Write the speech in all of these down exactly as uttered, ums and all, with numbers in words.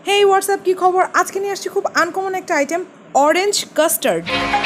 হেই WhatsApp কি খবর? আজকে নিয়ে আসছি খুব আনকমন একটা আইটেম, অরেঞ্জ কাস্টার্ড।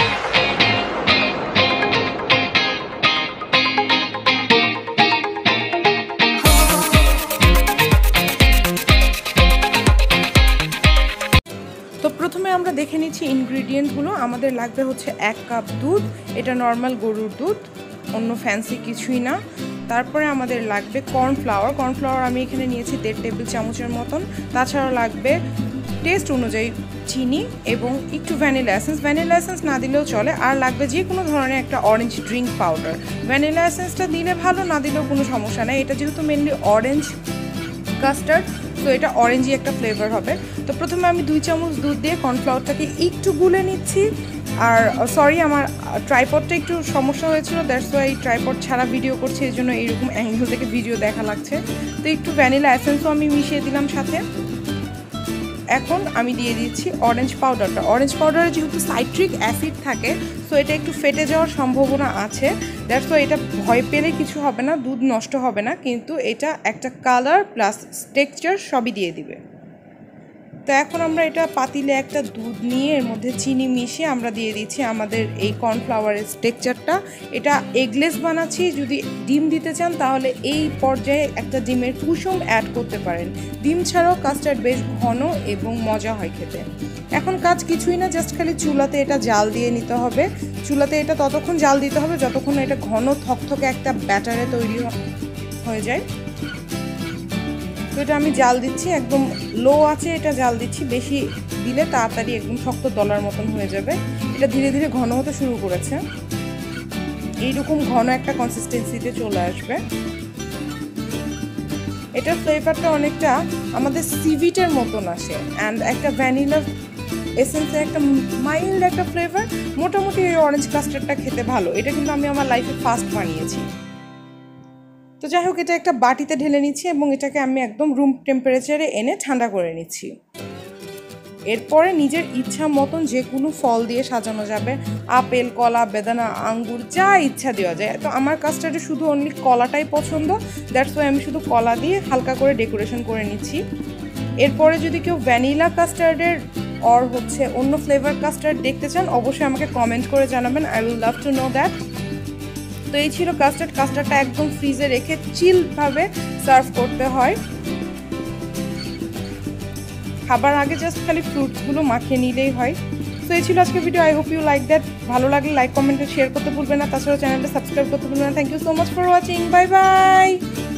তো প্রথমে আমরা দেখে নিচ্ছি ইনগ্রিডিয়েন্টগুলো। আমাদের লাগবে হচ্ছে এক কাপ দুধ, এটা নর্মাল গরুর দুধ, অন্য ফ্যান্সি কিছুই না। তারপরে আমাদের লাগবে কর্নফ্লাওয়ার। কর্নফ্লাওয়ার আমি এখানে নিয়েছি দেড় টেবিল চামচের মতন। তাছাড়াও লাগবে টেস্ট অনুযায়ী চিনি এবং একটু ভ্যানিলা এসেন্স। ভ্যানিলা এসেন্স না দিলেও চলে। আর লাগবে যে কোনো ধরনের একটা অরেঞ্জ ড্রিঙ্ক পাউডার। ভ্যানিলা এসেন্সটা দিলে ভালো, না দিলেও কোনো সমস্যা নেই। এটা যেহেতু মেনলি অরেঞ্জ কাস্টার্ড, তো এটা অরেঞ্জই একটা ফ্লেভার হবে। তো প্রথমে আমি দুই চামচ দুধ দিয়ে কর্নফ্লাওয়ারটাকে একটু গুলে নিচ্ছি। আর সরি, আমার ট্রাইপডটা একটু সমস্যা হয়েছিল, দ্যাটস ওয়াই ট্রাইপড ছাড়া ভিডিও করছি, এই জন্য এইরকম অ্যাঙ্গেল থেকে ভিডিও দেখা লাগছে। তো একটু ভ্যানিলা এসেন্সও আমি মিশিয়ে দিলাম সাথে। এখন আমি দিয়ে দিচ্ছি অরেঞ্জ পাউডারটা। অরেঞ্জ পাউডারে যেহেতু সাইট্রিক অ্যাসিড থাকে, সো এটা একটু ফেটে যাওয়ার সম্ভাবনা আছে, দ্যাটস ওয়াই এটা ভয় পেলে কিছু হবে না, দুধ নষ্ট হবে না, কিন্তু এটা একটা কালার প্লাস টেক্সচার সবই দিয়ে দিবে। তো এখন আমরা এটা পাতিলে একটা দুধ নিয়ে এর মধ্যে চিনি মিশিয়ে আমরা দিয়ে দিচ্ছি আমাদের এই কর্নফ্লাওয়ারের টেক্সচারটা। এটা এগলেস বানাচ্ছি, যদি ডিম দিতে চান তাহলে এই পর্যায়ে একটা ডিমের কুসুম অ্যাড করতে পারেন। ডিম ছাড়াও কাস্টার্ড বেশ ঘন এবং মজা হয় খেতে। এখন কাজ কিছুই না, জাস্ট খালি চুলাতে এটা জাল দিয়ে নিতে হবে। চুলাতে এটা ততক্ষণ জাল দিতে হবে যতক্ষণ এটা ঘন থকথকে একটা ব্যাটারে তৈরি হয়ে যায়। তো এটা আমি জাল দিচ্ছি, একদম লো আছে এটা জাল দিচ্ছি, বেশি দিলে তাড়াতাড়ি একদম শক্ত দলার মতন হয়ে যাবে। এটা ধীরে ধীরে ঘন হতে শুরু করেছে, এইরকম ঘন একটা কনসিস্টেন্সিতে চলে আসবে। এটার ফ্লেভারটা অনেকটা আমাদের সিভিটের মতন আসে, অ্যান্ড একটা ভ্যানিলা এসেন্সের একটা মাইল্ড একটা ফ্লেভার। মোটামুটি এই অরেঞ্জ কাস্টার্ডটা খেতে ভালো। এটা কিন্তু আমি আমার লাইফে ফার্স্ট বানিয়েছি। তো যাই হোক, এটা একটা বাটিতে ঢেলে নিচ্ছি এবং এটাকে আমি একদম রুম টেম্পারেচারে এনে ঠান্ডা করে নিচ্ছি। এরপরে নিজের ইচ্ছা মতন যে কোনো ফল দিয়ে সাজানো যাবে, আপেল, কলা, বেদানা, আঙ্গুর, যা ইচ্ছা দেওয়া যায়। তো আমার কাস্টার্ডে শুধু অনলি কলাটাই পছন্দ, দ্যাটস ওয়াই আমি শুধু কলা দিয়ে হালকা করে ডেকোরেশন করে নিচ্ছি। এরপরে যদি কেউ ভ্যানিলা কাস্টার্ডের অর হচ্ছে অন্য ফ্লেভার কাস্টার্ড দেখতে চান, অবশ্যই আমাকে কমেন্ট করে জানাবেন, I will love to know that. তো এই ছিল কাস্টার্ড। কাস্টার্ডটা একদম ফ্রিজে রেখে চিলভাবে সার্ভ করতে হয়। খাবার আগে জাস্ট খালি ফ্রুটসগুলো মাখিয়ে নিলেই হয়। তো এই ছিল আজকের video. I hope you like that. ভালো লাগলে লাইক, কমেন্টে শেয়ার করতে ভুলবেন না। তাছাড়াও চ্যানেলটা সাবস্ক্রাইব করতে ভুলবেন না। Thank you so much for watching. Bye by.